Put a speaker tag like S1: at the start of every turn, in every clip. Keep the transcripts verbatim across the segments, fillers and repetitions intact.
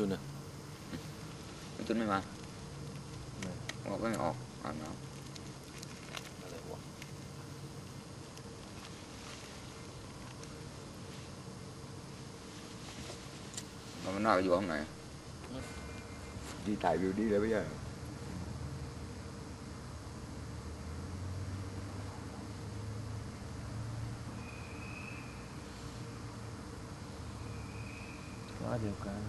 S1: จุนอ่ะ
S2: จุนไม่มาออกก็ไม่ออกอาบน้ำ
S1: อะไรวะ
S2: มันน่าจะอยู่ห้องไหน
S3: điถ่ายวิวดีเลยbây giờ
S1: có điềuกัน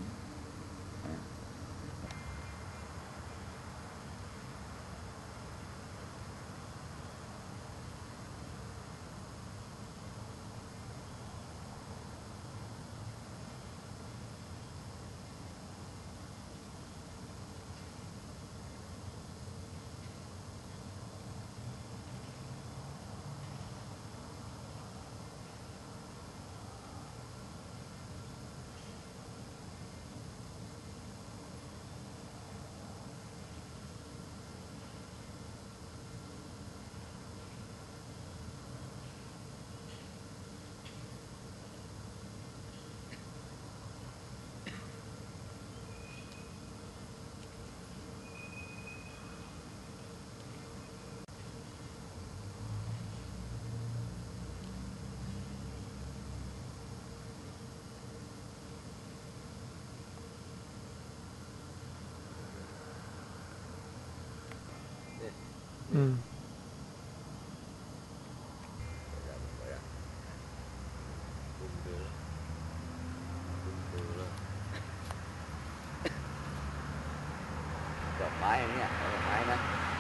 S1: อืม
S2: ดอกไม้อันนี้ดอกไม้นะ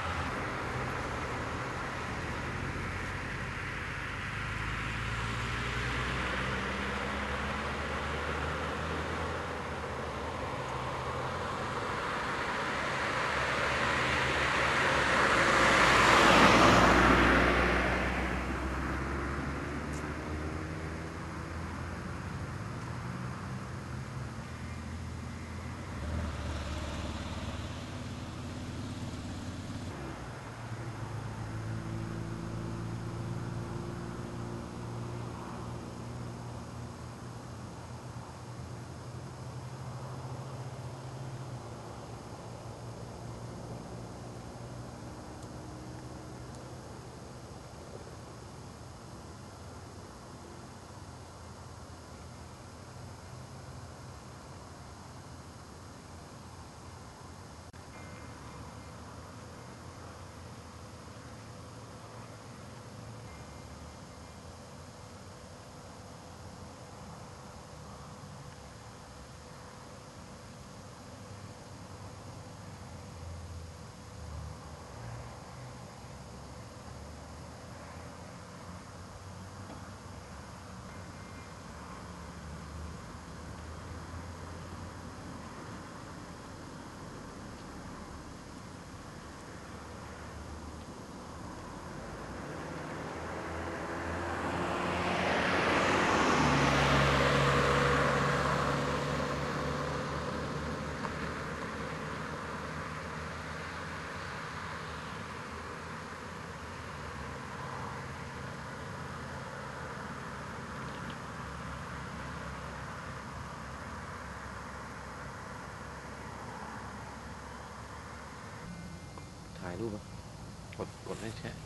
S1: ถ่ายรูปอ่ะกดกดให้แชร์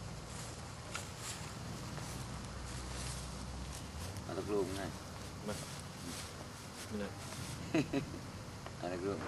S2: เอาตะกรูมไง
S1: มาไม่เลย
S2: เอาตะกรูม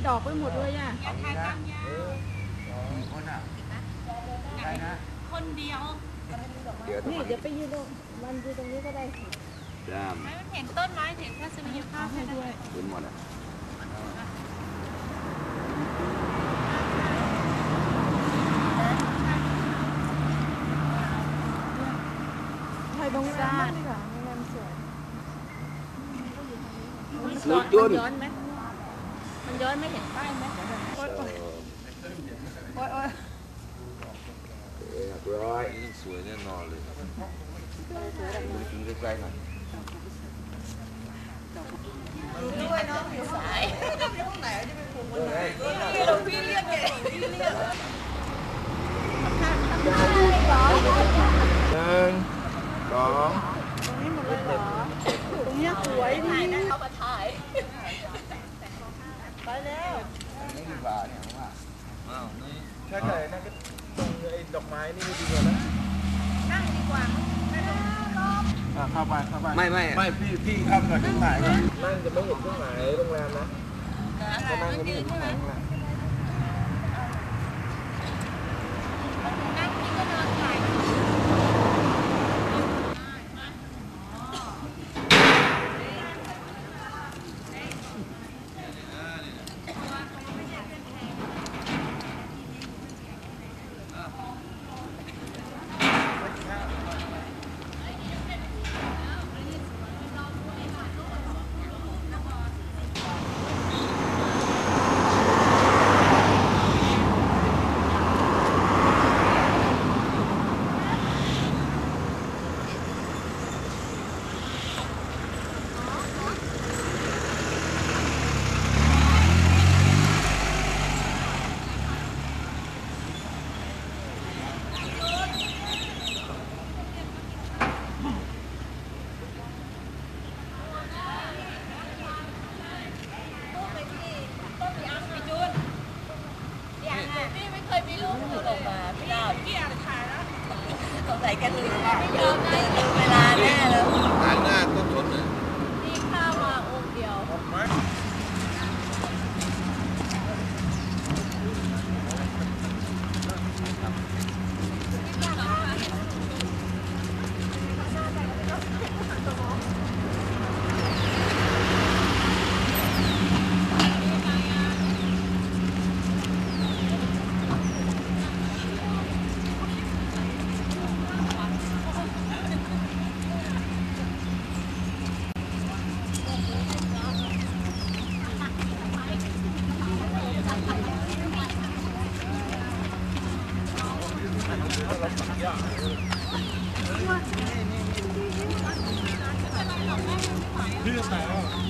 S4: ดอกไปหมดเลยอ่ะ
S3: เอางี้นะเออสองคนอ่ะใช่นะ
S5: คนเดียว
S3: เดี๋ยวต้อง
S4: นี่
S3: มา
S4: เดี๋ยวไปยืนตรงมันยืนตรงนี้ก็ได้สิ
S3: ดาม
S5: ไม่เห็นต้นไม้เห็นทัศนียภาพให้ด้วย
S3: คุณหมดอ่ะ
S4: ถ่ายตรงน้ำบ้างดีกว่าโรงแรมสวย
S3: ลูกจุน
S4: มันย้อนไหมมันย้อนไหม่เห็นป้ายไหมโอ๊ยโอ๊ยโอ๊ยโอ๊ย
S3: เรียบร้อย
S1: นี่สวยแน่นอนเลย
S3: ดูกินใกล้ๆหน่อย
S5: ด้วยน้องอยู่สาย
S3: เฮ้ย
S5: พี่หลวงพี่เรียกไงพี่เรียก
S1: หนึ่งสอง
S4: ตรงนี้หมดเลยเหรอ ตรงเนี้ยสวยดี
S5: ถ่ายนะเขามาถ่าย
S4: ไปแล้ว
S3: อันนี้ดีกว่าเนี่ยผมว่า
S1: อ้าวนี่
S6: ถ้าเกิดนั่นก็ตรงไอ้ดอกไม้นี่ดีกว่านะ
S5: นั่งดีกว่าไม่ต้อง
S6: อ่ะเข้าไปเข้าไป
S3: ไม่ไม่
S6: ไม่พี่พี่เข้าไปก่อนเครื่องหมายก่อนนั่งจะไม่เห็นเครื่องหมายโรงแรมนะจะนั่งจะไม่เห็นเครื่องหมายโรงแรม
S5: นั่งนี่ก็นอนถ่าย พี่ไม่เคยมีลูกหลุดออกมาพี่ดาวพี่อ่านถ่ายแล้วสงสัยแกลืมไม่ยอมได้ลืมเวลาแน่เลย
S1: ทางหน้าต้นชนเลย
S5: นี่ข้าวมาองค์เดียว
S6: พี่จะแต่ว่า